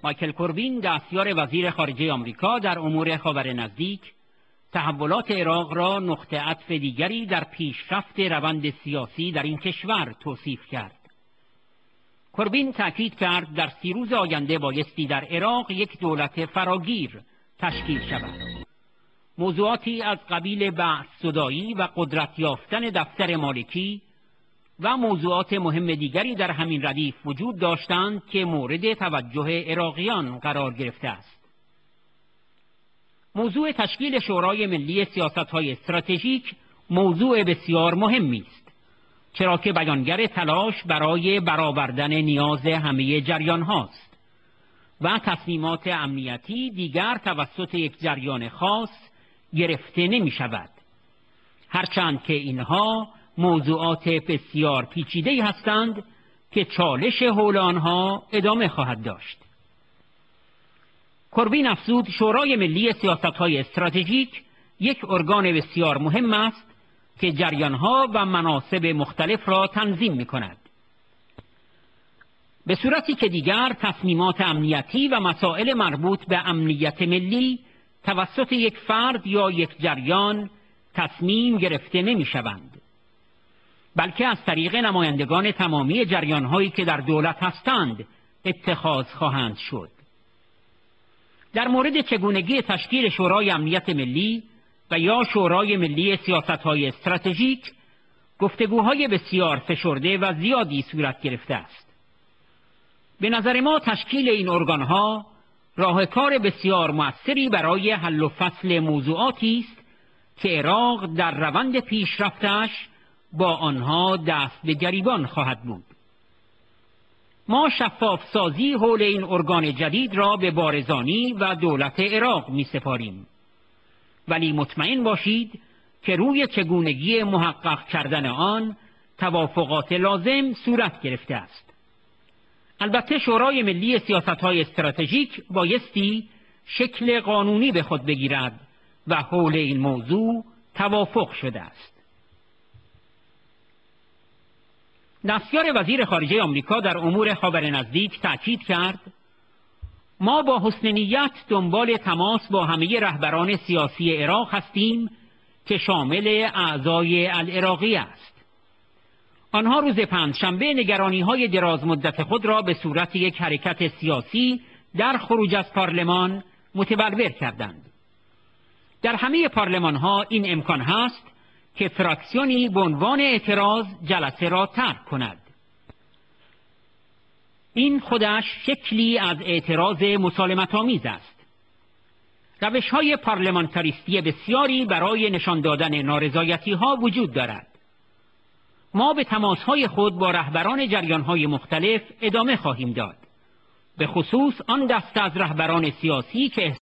مایکل کوربین، دستیار وزیر خارجه آمریکا در امور خاور نزدیک، تحولات عراق را نقطه عطف دیگری در پیشرفت روند سیاسی در این کشور توصیف کرد. کوربین تأکید کرد در 30 روز آینده بایستی در عراق یک دولت فراگیر تشکیل شود. موضوعاتی از قبیل بحث زدایی و قدرت یافتن دفتر مالکی و موضوعات مهم دیگری در همین ردیف وجود داشتند که مورد توجه عراقیان قرار گرفته است. موضوع تشکیل شورای ملی سیاست‌های استراتژیک موضوع بسیار مهمی است، چرا که بیانگر تلاش برای برآوردن نیاز همه جریان هاست و تصمیمات امنیتی دیگر توسط یک جریان خاص گرفته نمی شود، هرچند که اینها موضوعات بسیار پیچیده‌ای هستند که چالش حول آنها ادامه خواهد داشت. کوربین افزود شورای ملی سیاست‌های استراتژیک یک ارگان بسیار مهم است که جریان‌ها و مناصب مختلف را تنظیم می‌کند. به صورتی که دیگر تصمیمات امنیتی و مسائل مربوط به امنیت ملی توسط یک فرد یا یک جریان تصمیم گرفته نمی‌شوند، بلکه از طریق نمایندگان تمامی جریان‌هایی که در دولت هستند اتخاذ خواهند شد. در مورد چگونگی تشکیل شورای امنیت ملی و یا شورای ملی سیاست‌های استراتژیک گفتگوهای بسیار فشرده و زیادی صورت گرفته است. به نظر ما تشکیل این ارگان‌ها راهکار بسیار مؤثری برای حل و فصل موضوعاتی است که عراق در روند پیشرفتش با آنها دست به گریبان خواهد بود. ما شفاف سازی حول این ارگان جدید را به بارزانی و دولت عراق می سپاریم، ولی مطمئن باشید که روی چگونگی محقق کردن آن توافقات لازم صورت گرفته است. البته شورای ملی سیاست‌های استراتژیک بایستی شکل قانونی به خود بگیرد و حول این موضوع توافق شده است. دستیار وزیر خارجه آمریکا در امور خاور نزدیک تأکید کرد ما با حسن نیت دنبال تماس با همه رهبران سیاسی عراق هستیم که شامل اعضای العراقی است. آنها روز پنجشنبه نگرانی‌های دراز مدت خود را به صورت یک حرکت سیاسی در خروج از پارلمان متبلور کردند. در همه پارلمان‌ها این امکان هست که فراکسیونی به عنوان اعتراض جلسه را ترک کند. این خودش شکلی از اعتراض مسالمت‌آمیز است. روش‌های پارلمانتاریستی بسیاری برای نشان دادن نارضایتی‌ها وجود دارد. ما به تماس‌های خود با رهبران جریان‌های مختلف ادامه خواهیم داد، به خصوص آن دسته از رهبران سیاسی که